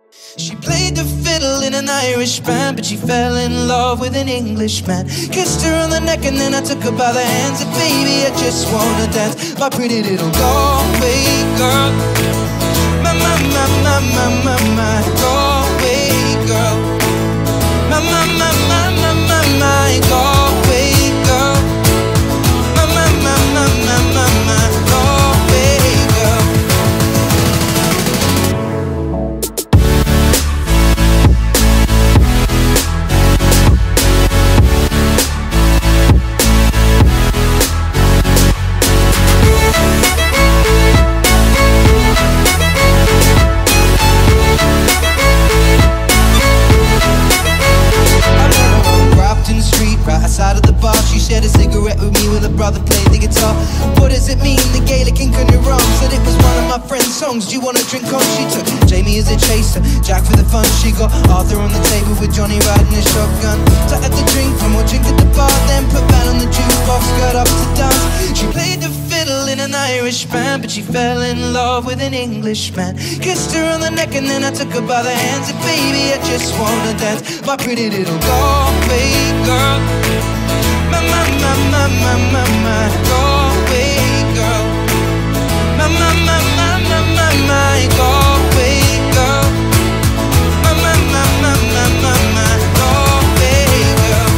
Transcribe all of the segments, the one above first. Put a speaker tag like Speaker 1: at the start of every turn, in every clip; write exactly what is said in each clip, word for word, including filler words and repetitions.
Speaker 1: She played the fiddle in an Irish band, but she fell in love with an Englishman. Kissed her on the neck and then I took her by the hands. And baby, I just wanna dance, my pretty little Galway girl. My, my, my, my, my, my, my Galway girl. My, my, my, my, my, my, my Galway girl. My, my, my, my, my, my, my Galway girl. Outside of the bar, she shared a cigarette with me while her brother played the guitar. What does it mean, the Gaelic ink on your arm? Said it was one of my friend's songs, do you wanna drink on? She took Jamie as a chaser, Jack for the fun. She got Arthur on the table with Johnny riding a shotgun. So I had to drink from or drink at the bar, then put Van on the jukebox, got up to dance. She played the fiddle in an Irish band, but she fell in love with an Englishman. Kissed her on the neck and then I took her by the hands. And baby, I just wanna dance, my pretty little Galway girl. My, my, my, my, my, my, my Galway girl. My, my, my, my, my, my, my Galway girl. My, my, my, my, my, my, my Galway girl.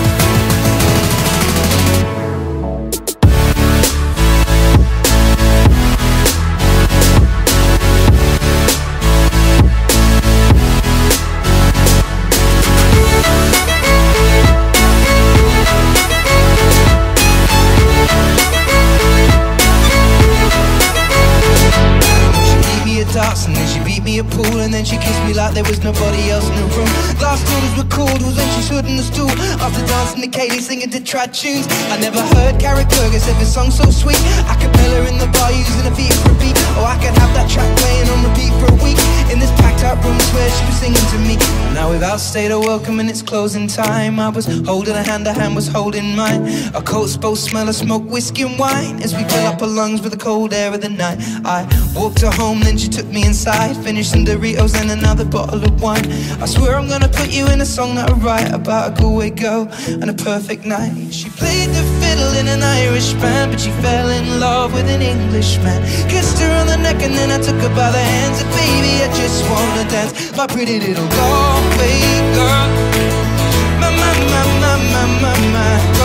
Speaker 1: And then she beat me a pool, and then she kissed me like there was nobody else in the room. Last orders were called was when she stood in the stool, after dancing to Katie singing to trad tunes. I never heard Carrick Burgess ever sung so sweet. A cappella in the bar using a beat for a beat. Oh, I could have that track playing on repeat for a week. In this packed out room where she was singing to me. Now we've outstayed our welcome and it's closing time. I was holding her hand, her hand was holding mine. Our coats both smell of smoke, whiskey and wine, as we fill up our lungs with the cold air of the night. I walked her home, then she took me inside, finished some Doritos and another bottle of wine. I swear I'm gonna put you in a song that I write about a Galway girl and a perfect night. She played the fiddle in an Irish band, but she fell in love with an Englishman. Kissed her on the neck and then I took her by the hands. And baby, I just wanna dance, my pretty little Galway girl. My, my, my, my, my, my, my